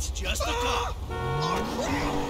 It's just a cop. Oh, crap!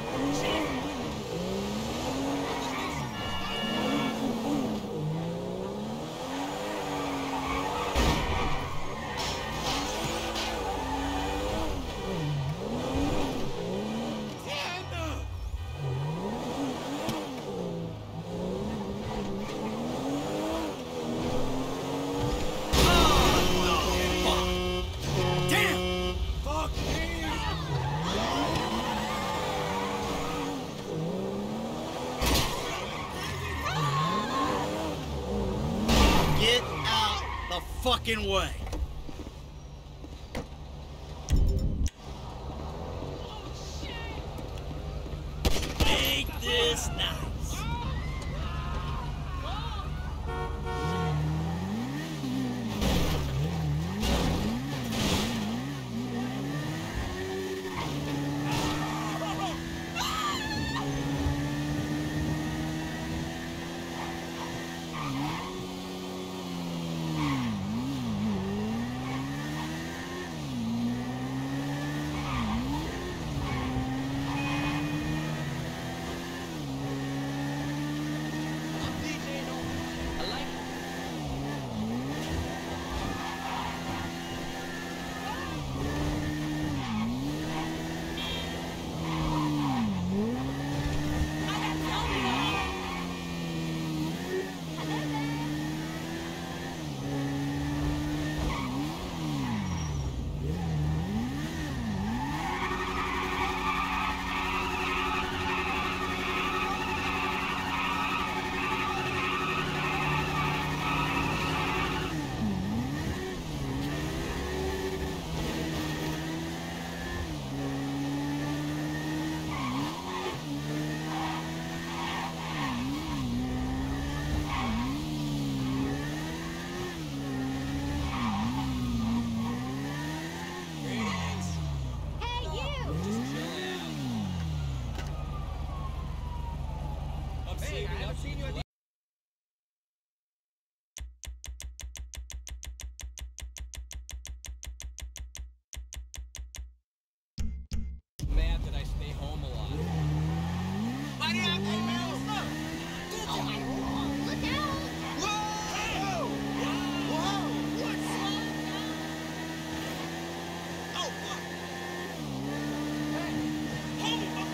Fucking way. Make this nice. Mad that I stay home a lot. Buddy, hey, man, what's up? Oh, my God. Look out! Whoa! Whoa! What? Oh, fuck! Hey! Hold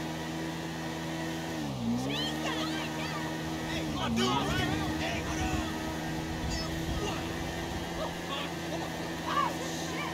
it! Jesus! Hey, my dude, right? Hey, what up? What? Oh, fuck! Oh, shit!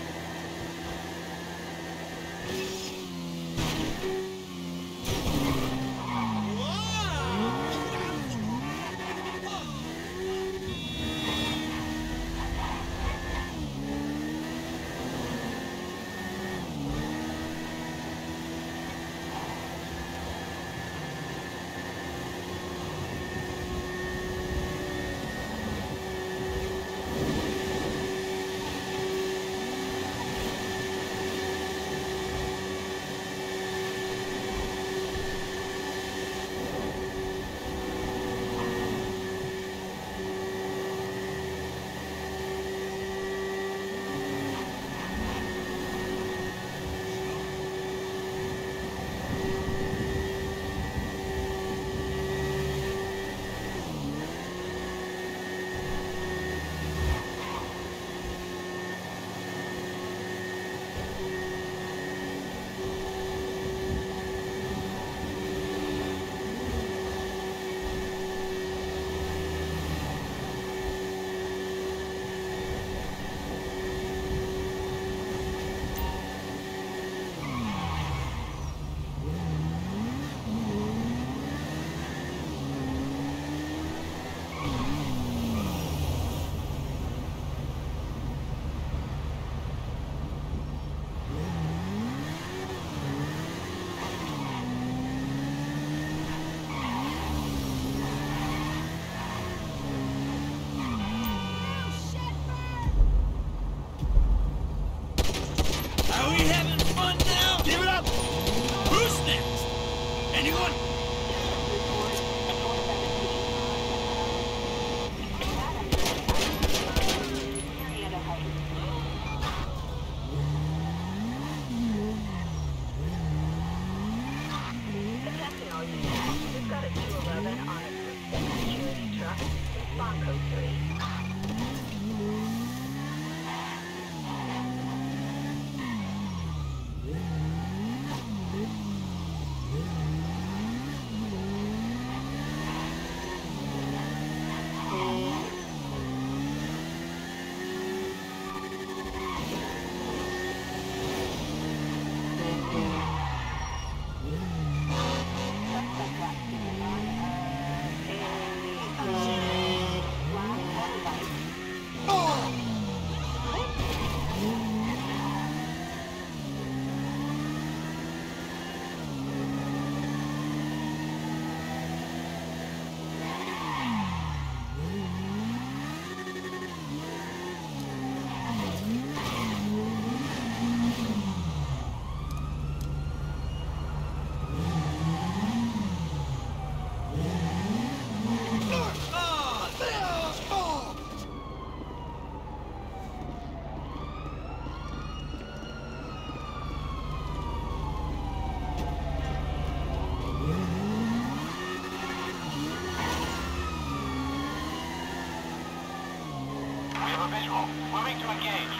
visual. Moving to engage.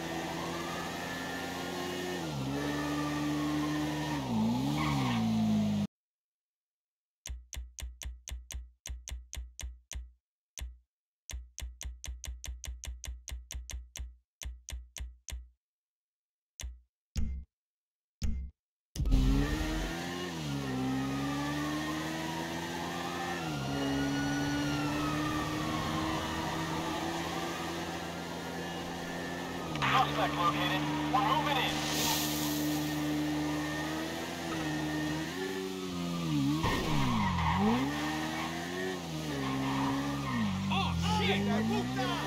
Suspect located. We're moving in. Oh, shit! Move down!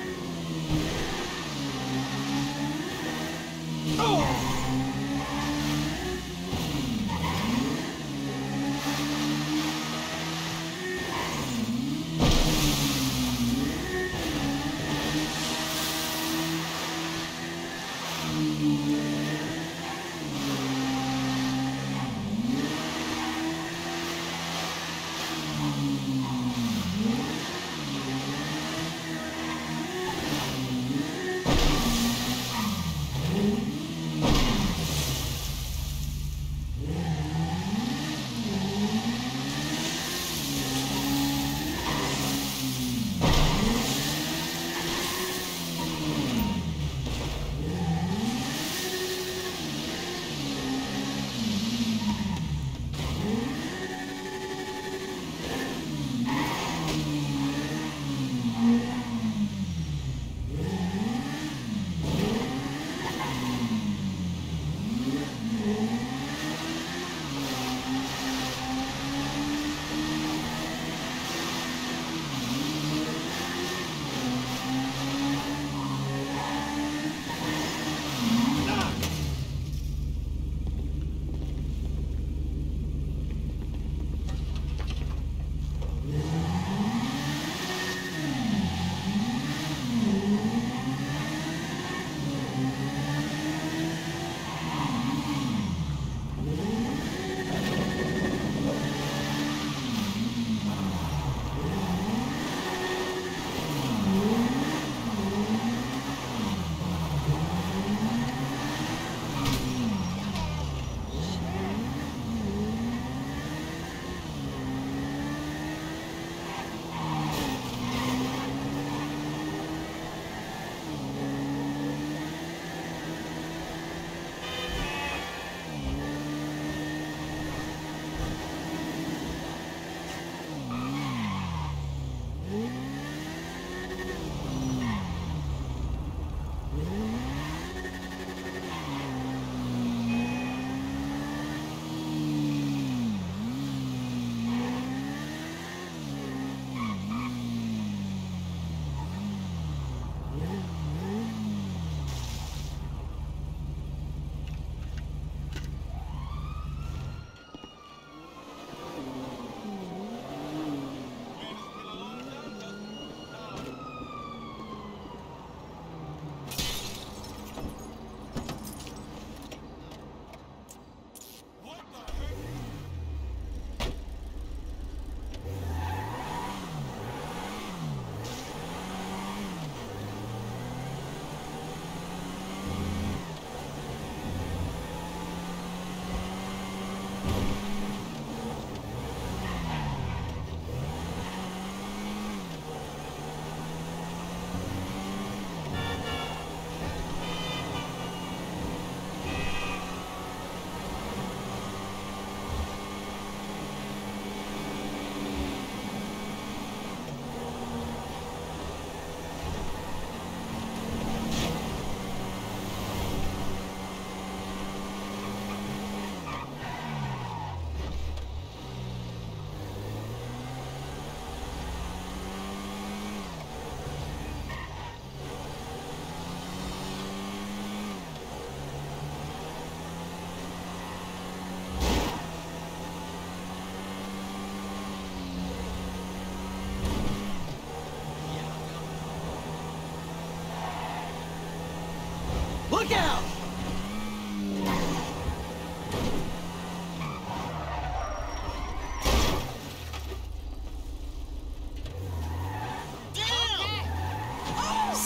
Look out!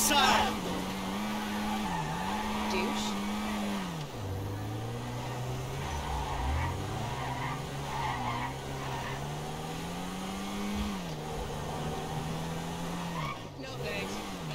Sire! Douche. No thanks.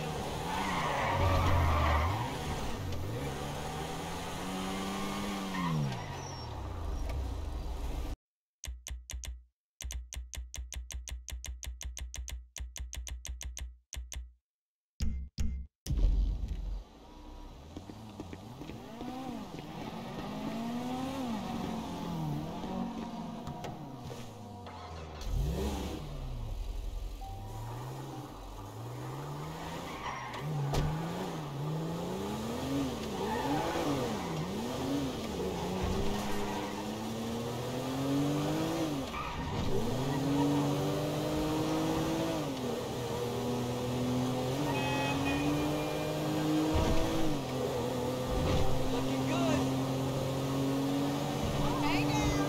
Looking good. Hey now.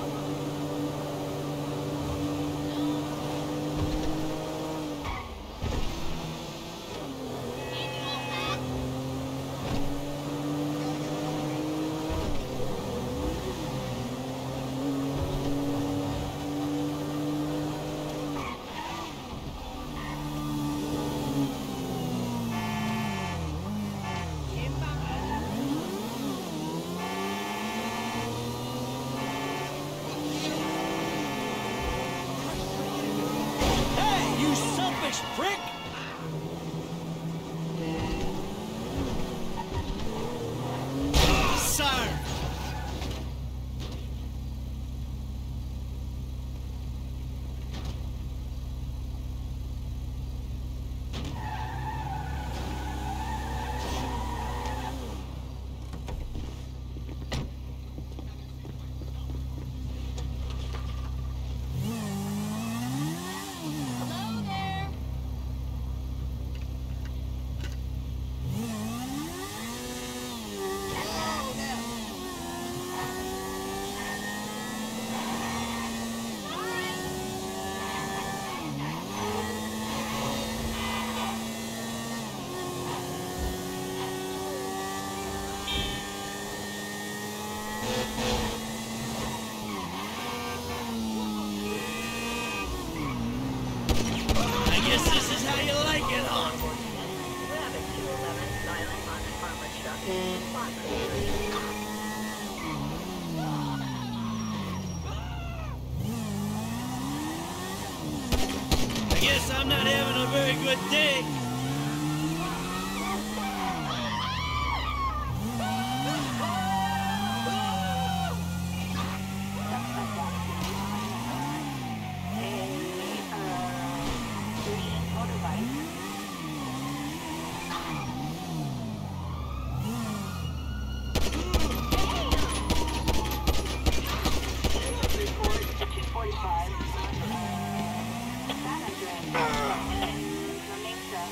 Hey, you selfish prick! Sire! Hello there. I guess this is how you like it, huh? Rabbit 211, silent on Farmer Chuck, Farmer Street. I guess I'm not having a very good day. Green motorbike. Report to 245. San Andreas. Mesa.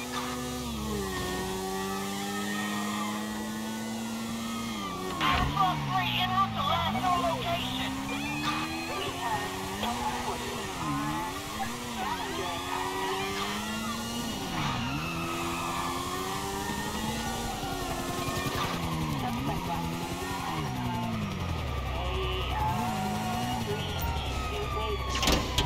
Alpha 3 en route to last known location. We have 140 on San Andreas. Suspect left. Green New Base.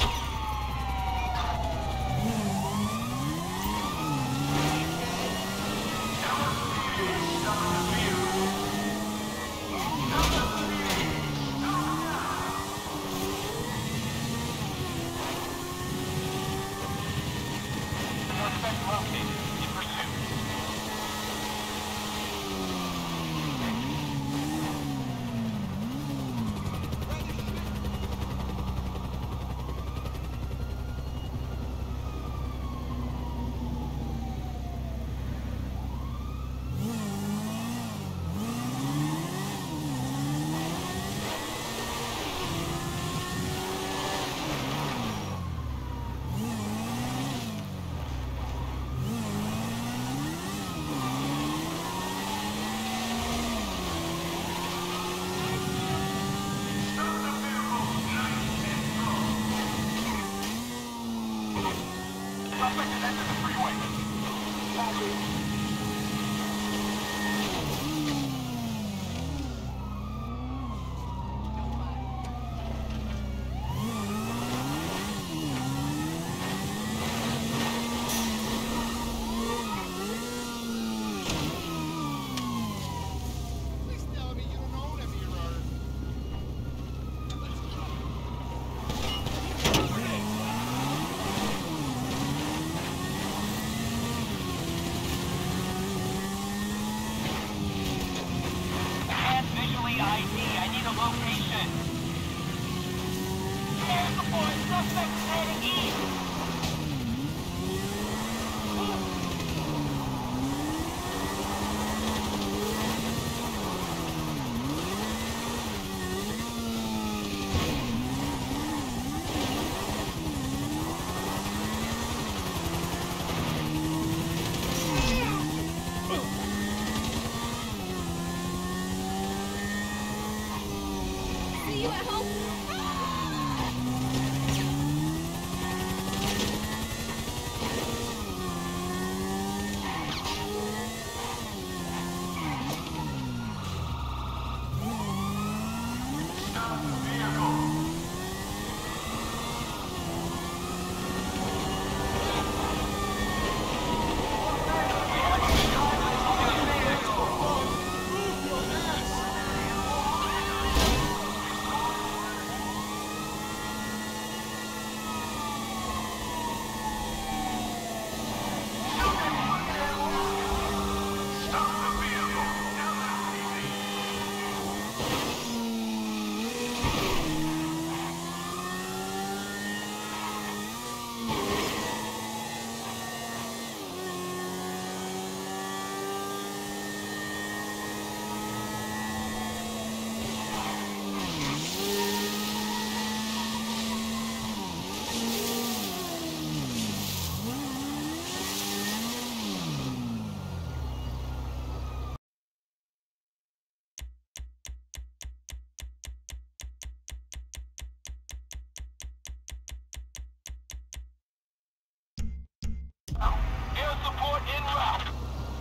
Suspect is entering the freeway. Roger. location. Air support, suspect is heading east. See you at home. Air support en route.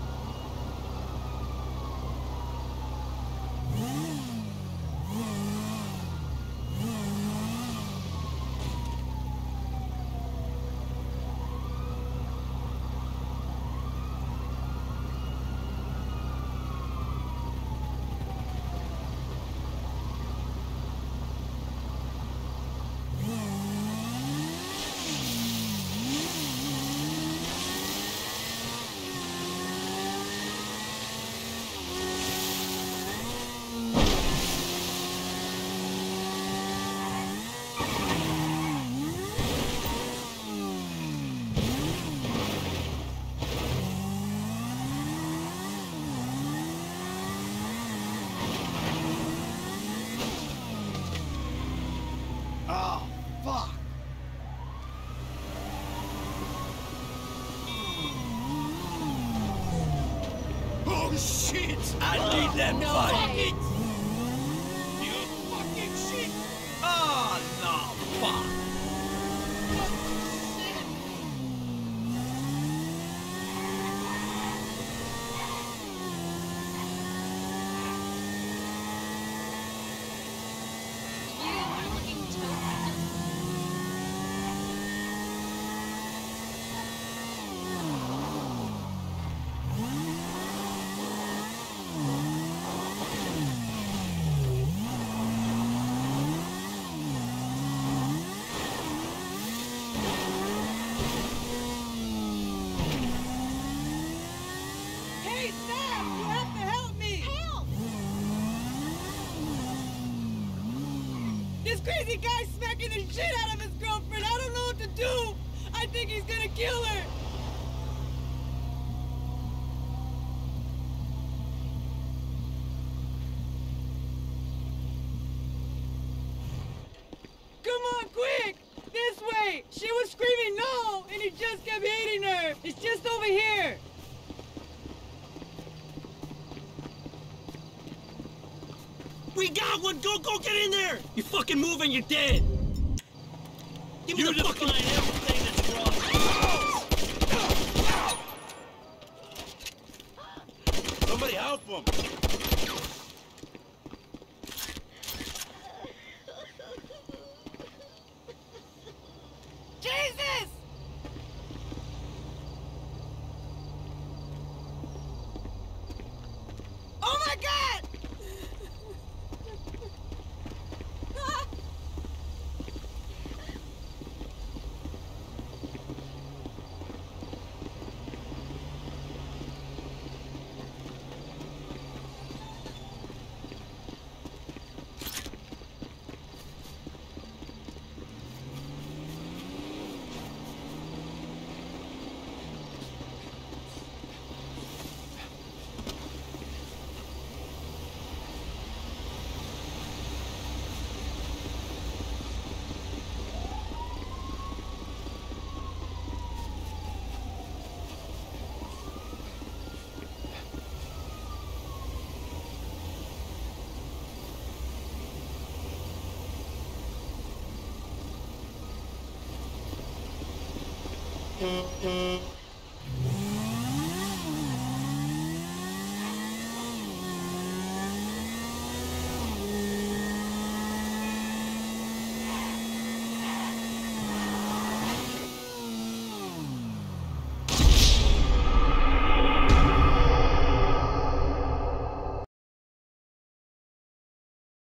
Oh, fuck. Oh, shit! I need that fight. You fucking shit! Oh, no, fuck. You are looking toasted. Hey, Sam! You have to help me! Help! This crazy guy's smacking the shit out of his girlfriend! I don't know what to do! I think he's gonna kill her! Come on, quick! This way! She was screaming no, and he just kept hitting her! It's just over here! We got one! Go get in there! You fucking move and you're dead! Give me the fucking... everything that's wrong. Somebody help him! Jesus! Oh my God! Challenger